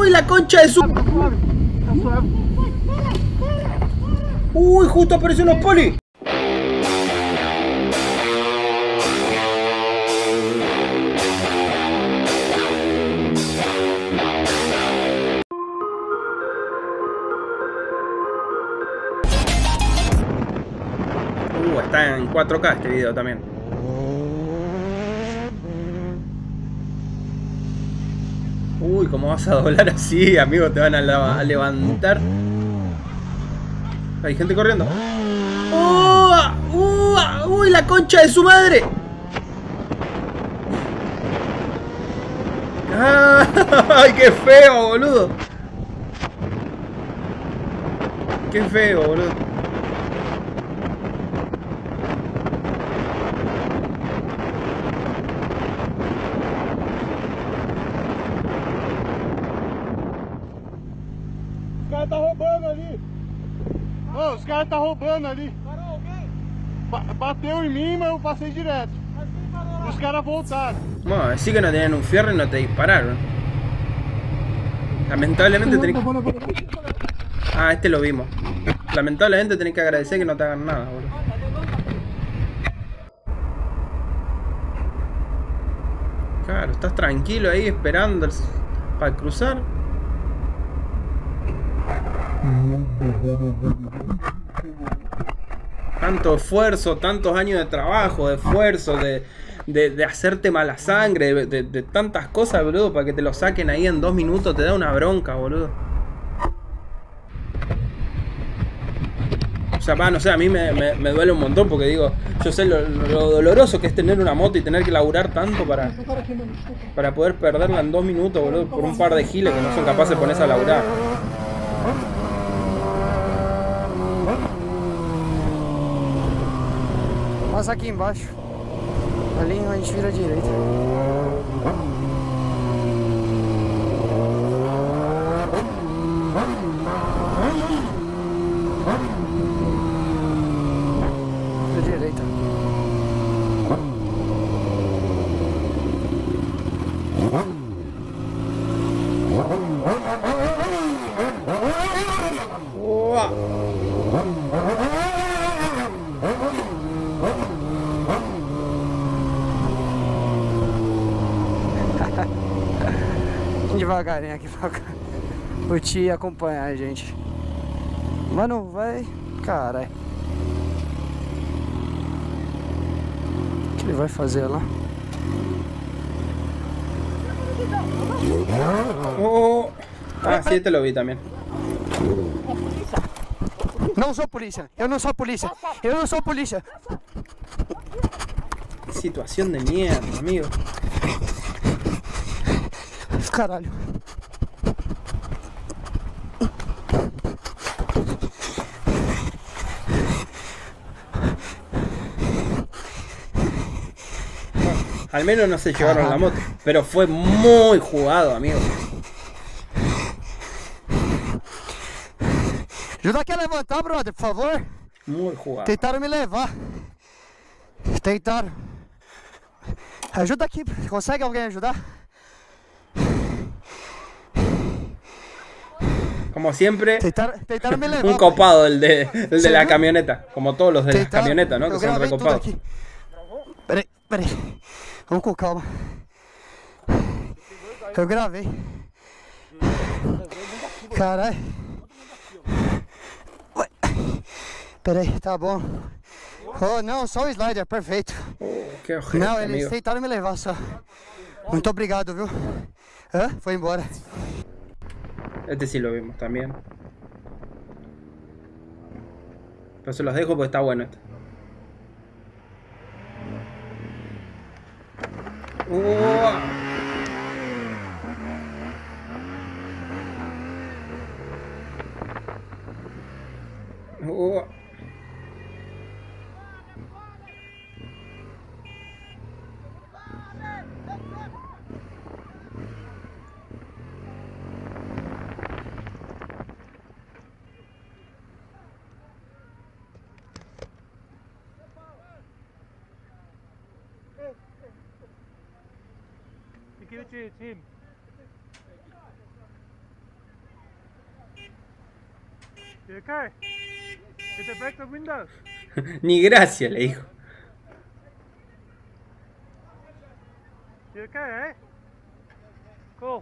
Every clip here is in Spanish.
Uy, la concha de su... Uy, justo apareció los polis. Está en 4K este video también. Uy, ¿cómo vas a doblar así, amigo? Te van a levantar. Hay gente corriendo. ¡Uy, la concha de su madre! ¡Ay, qué feo, boludo! ¡Qué feo, boludo! Os caras tá roubando ali. Oh, os caras tá roubando ali. Parou alguém? Bateu em mim, mas eu passei direto. Os caras voltaron. Bueno, decir que no tenían un fierro y no te dispararon. Lamentablemente tenés que... Ah, este lo vimos. Lamentablemente tenés que agradecer que no te hagan nada, boludo. Claro, estás tranquilo ahí esperando para cruzar. Tanto esfuerzo, tantos años de trabajo, de esfuerzo, de hacerte mala sangre, de tantas cosas, boludo, para que te lo saquen ahí en 2 minutos, te da una bronca, boludo. O sea, no sé, a mí me duele un montón porque digo, yo sé lo doloroso que es tener una moto y tener que laburar tanto para poder perderla en 2 minutos, boludo, por un par de giles que no son capaces de ponerse a laburar. Passa aqui embaixo. Ali a gente vira à direita. À direita. Devagarinho aqui pra curtir e acompanhar a gente. Mas não vai. Caralho. O que ele vai fazer lá? Oh. Ah, sí, este lo vi también. Não sou polícia, eu não sou polícia, eu não sou polícia. Qué situación de mierda, amigo. Caralho. Al menos no se llevaron la moto, pero fue muy jugado, amigo. Ajuda aqui a levantar, brother, por favor. Muy jugado. Tentaram me levar. Tentaram. Ajuda aqui, consegue alguém ajudar? Como siempre, tentaram me levar. un copado el de la camioneta. Como todos los de la camioneta, ¿no? Que son recopados. Peraí. Vamos com calma. Eu gravei. Caralho. Peraí, tá bom. Oh, não, só o slider, perfeito. Que ojete, não, eles amigo. tentaram me levar só. Muito obrigado, viu? Hã? Foi embora. Este sí lo vimos también. Pero se los dejo porque está bueno este. Give it to him. Okay. Did they break the windows? Ni gracia, le dijo. You okay, eh? Cool.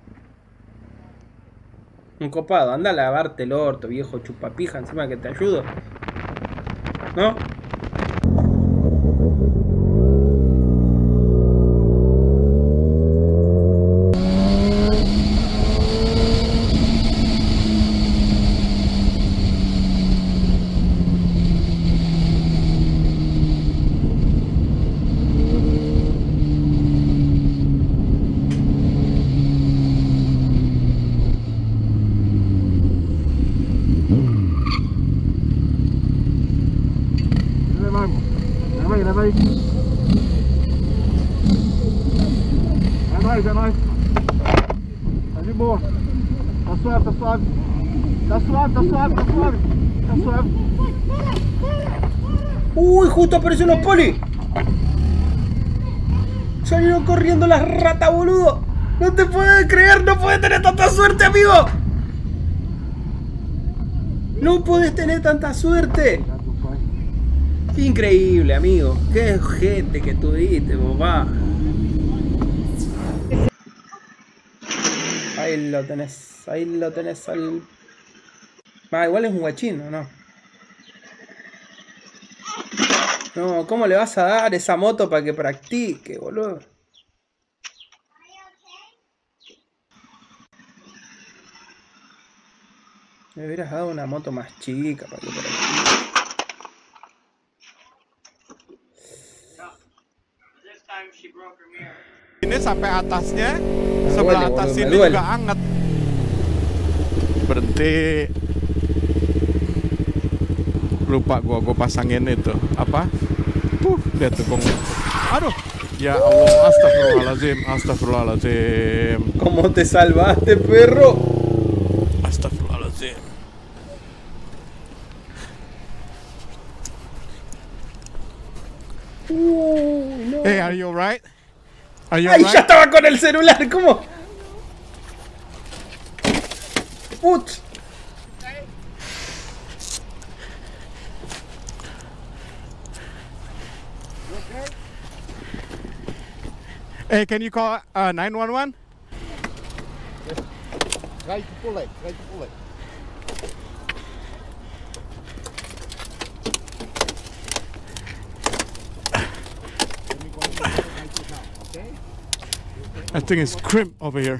Un copado, anda a lavarte el orto, viejo chupapija, encima que te ayudo. ¿No? É nóis. Tá de boa. Tá suave, tá suave. Tá suave, tá suave, tá suave. Tá suave. ¡Uy! Justo aparecieron los polis. Salieron corriendo las ratas, boludo. No te puedes creer, no puedes tener tanta suerte, amigo. No puedes tener tanta suerte. Increíble, amigo. Qué gente que tuviste, papá. Ahí lo tenés al... Ah, igual es un guachín, ¿o no? No, ¿cómo le vas a dar esa moto para que practique, boludo? Me hubieras dado una moto más chica para que practique. Ini sampai atasnya, sebelah atas sini juga hangat. Berhenti. Lupa gua pasangin itu apa? Lihat tuh gong. Aduh. Ya Allah, astagfirullahaladzim, astagfirullahaladzim. ¿Cómo te salvaste, perro? Astagfirullahaladzim. No. Hey, are you alright? Are you ¡Ay, alright? ya estaba con el celular! ¿Cómo? ¡Putz! Hey, can you call 911? Try to pull it, try to pull it. I think it's crimp over here.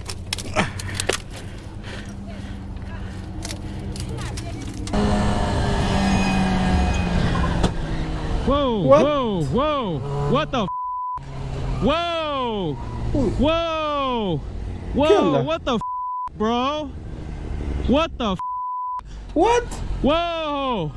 Whoa, What? whoa, whoa, what the f? Whoa, whoa, onda? whoa, what the f, bro? What the f? ¿What? Whoa!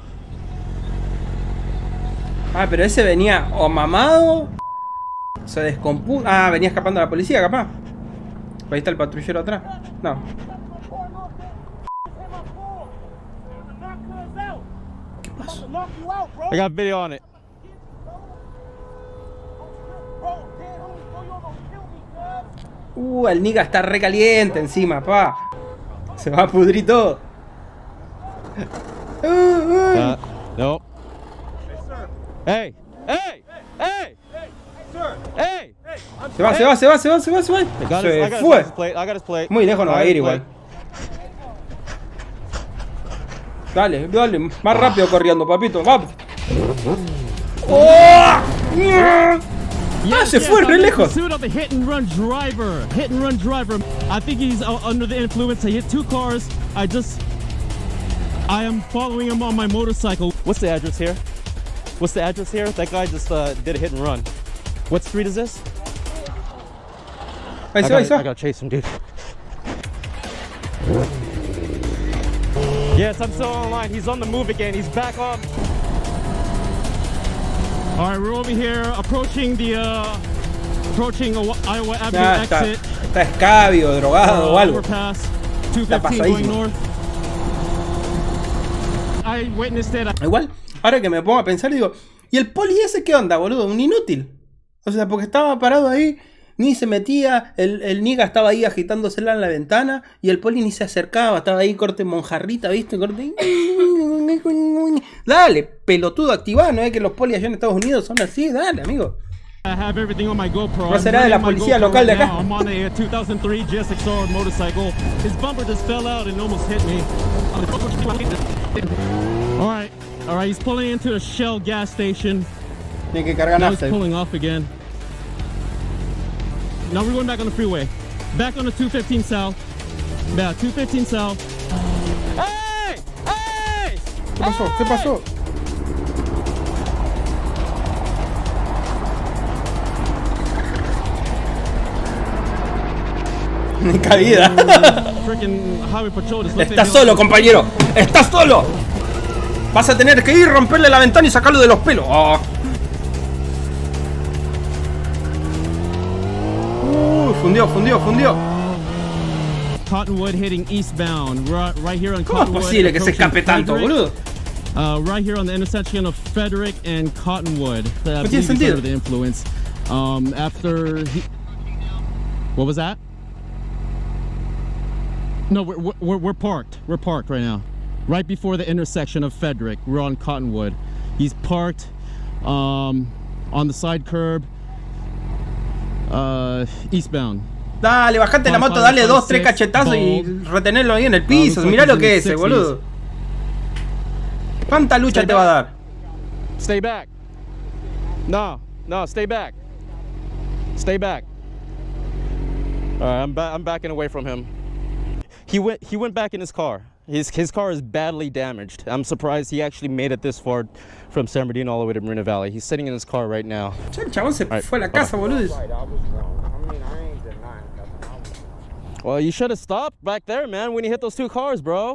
Ah, pero ese venía o mamado. Se descompuso. Ah, venía escapando a la policía, capaz. Ahí está el patrullero atrás. No. ¿Qué pasó? I got video on it. El nigga está recaliente encima, pa. Se va a pudrir todo. No. Hey, hey, hey, hey! Se va, se va, se va, se va, se va, se va. Se fue. I got his plate. Muy lejos no va a ir igual. Dale, dale, más rápido corriendo, papito, vamos. ¡Oh! Ah, se fue re lejos. Pursuit of a hit and run driver. Hit and run driver. I think he's under the influence. He hit two cars. I am following him on my motorcycle. What's the address here? What's the address here? That guy just did a hit and run. What street is this? Ahí se va, ahí se I va. gotta chase him, dude. Yes, I'm still online. He's on the move again. He's back on. All right, we're over here approaching the Iowa Avenue Ya, exit. está escabio, drogado o algo. Overpass, Está 215 going pasadísimo. north. I witnessed it. Igual, ahora que me pongo a pensar, digo, ¿y el poli ese qué onda, boludo? Un inútil. O sea, porque estaba parado ahí ni se metía, el niga estaba ahí agitándosela en la ventana y el poli ni se acercaba, estaba ahí corte monjarrita, ¿viste? Corte... Dale, pelotudo, activá, ¿no es que los polis allá en Estados Unidos son así? Dale, amigo. No será de la policía local de acá. I'm on a 2003 GSX-R motorcycle. His bumper just fell out and almost hit me. All right, he's pulling into a Shell gas station. Tiene que cargar Now he's nafta. pulling off again. Now we're going back on the freeway. Back on the 215 South. Yeah, 215 South. Hey! Hey! ¿Qué pasó? ¿Qué pasó? Caída. Freaking highway patrol just looked at Estás me solo, like- compañero. Estás solo. Vas a tener que ir, romperle la ventana y sacarlo de los pelos. Oh. Fundió. Cottonwood hitting eastbound. Right here on ¿Cómo es Cottonwood. posible que se escape tanto, Frederick. boludo? Right here on the intersection of Frederick and Cottonwood. I tiene believe he's sentido. under the influence. After he... What was that? No, we're parked. We're parked right now. Right before the intersection of Frederick. We're on Cottonwood. He's parked on the side curb eastbound. Dale, bajate la moto, dale 2, 3 cachetazos y retenerlo ahí en el piso. Mirá lo que es ese, boludo. ¿Cuánta lucha te va a dar? Stay back. No, stay back. Stay back. I'm backing away from him. He went back in his car. His car is badly damaged. I'm surprised he actually made it this far from San Bernardino all the way to Marina Valley. He's sitting in his car right now. Ya el chabón se fue a la casa, boludo. Well, you should have stopped back there, man, when you hit those two cars, bro.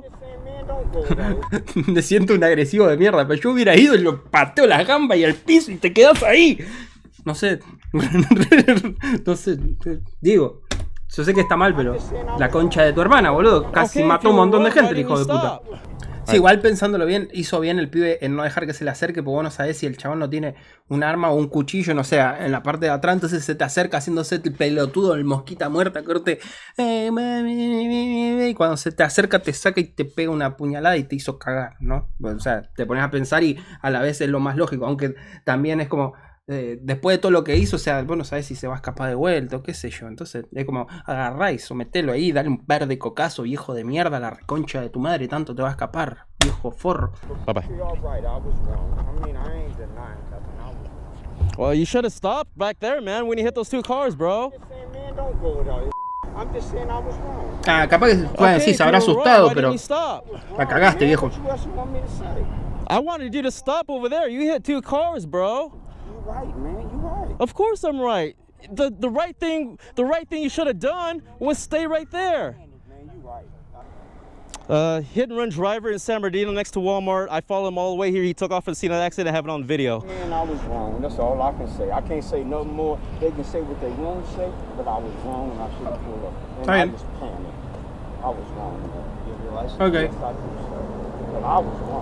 Me siento un agresivo de mierda, pero yo hubiera ido y lo pateo las gambas y al piso y te quedas ahí. No sé. Entonces, digo, yo sé que está mal, pero la concha de tu hermana, boludo. Casi mató a un montón de gente, el hijo de puta. Sí, igual pensándolo bien, hizo bien el pibe en no dejar que se le acerque, porque vos no sabés si el chabón no tiene un arma o un cuchillo, no sé, en la parte de atrás, entonces se te acerca haciéndose el pelotudo, el mosquita muerta, corte. Y cuando se te acerca te saca y te pega una puñalada y te hizo cagar, ¿no? O sea, te pones a pensar y a la vez es lo más lógico, aunque también es como... después de todo lo que hizo, o sea, vos no sabés si se va a escapar de vuelta o qué sé yo. Entonces es como agarrá y sometelo ahí, dale un verde cocazo, viejo de mierda, la reconcha de tu madre, tanto te va a escapar, viejo forro. Bye bye. Well, you should have stopped back there, man, when you hit those two cars, bro. Ah, capaz que bueno, sí, se habrá asustado, pero la cagaste, viejo. I wanted you to stop over there. You hit two cars, bro. Right, man, you right. Of course I'm right. The right thing you should have done was stay right there. Man, you right. Hit and run driver in San Bernardino next to Walmart. I followed him all the way here. He took off at the scene of the accident. I have it on video. Man, I was wrong. That's all I can say. I can't say nothing more. They can say what they want to say, but I was wrong and I should have pulled up. And I just panicked. I was wrong, man. You realize? Okay. Yes, I do, sir. But I was wrong.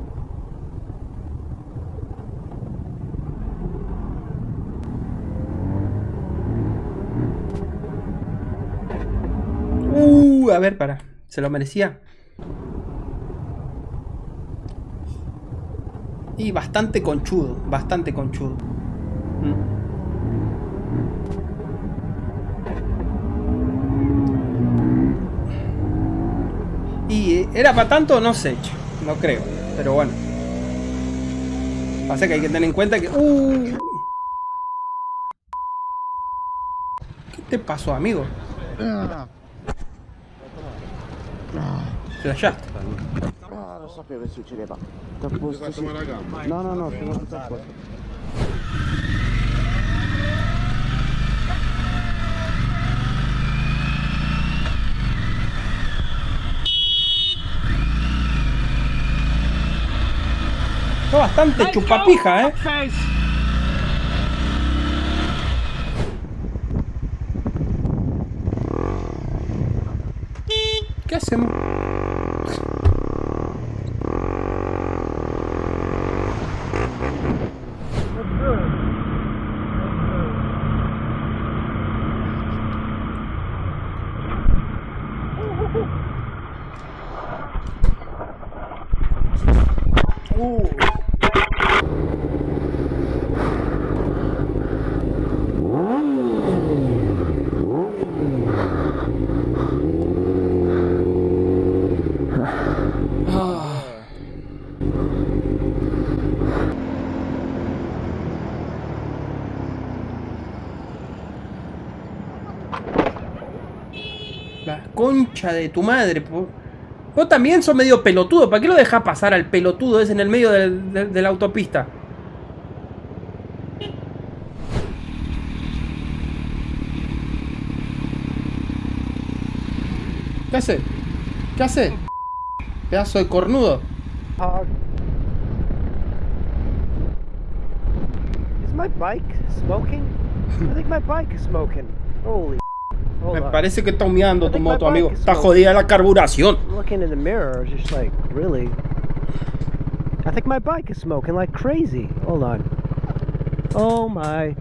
A ver, para. ¿Se lo merecía? Y bastante conchudo, bastante conchudo. ¿Y era para tanto? No sé, no creo, pero bueno. Pasa que hay que tener en cuenta que... ¿Qué te pasó, amigo? Flashaste. Lo sapevo che succedeva. No, sono tutta qua. Fue bastante chupapija, ¿eh? ¿Qué hacemos? La concha de tu madre. Vos también sos medio pelotudo. ¿Para qué lo dejás pasar al pelotudo ese en el medio de la autopista? ¿Qué hace? ¿Qué hace? Pedazo de cornudo. Is my bike smoking? I think my bike is smoking. Holy. Me parece que está humeando tu moto, amigo. Está jodida la carburación. Looking in the mirror, just like, really? I think my bike is smoking like crazy. Hold on. Oh my.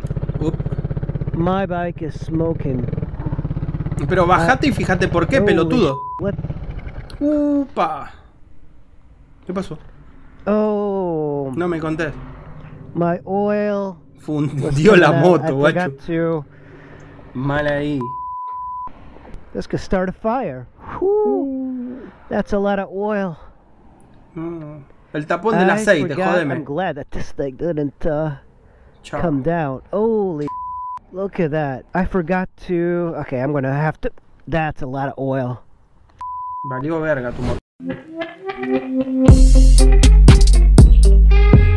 My bike is smoking. Pero bajate y fíjate por qué, pelotudo. What? Upa. ¿Qué pasó? Oh. No me contés. My oil. Fundió la moto, guacho. To... Mal ahí. This could start a fire. Whew. That's a lot of oil. El tapón del aceite, jodeme. I'm glad that this thing didn't come down. Holy, look at that. I forgot to... Okay, I'm gonna have to... That's a lot of oil. Valió verga tu moto.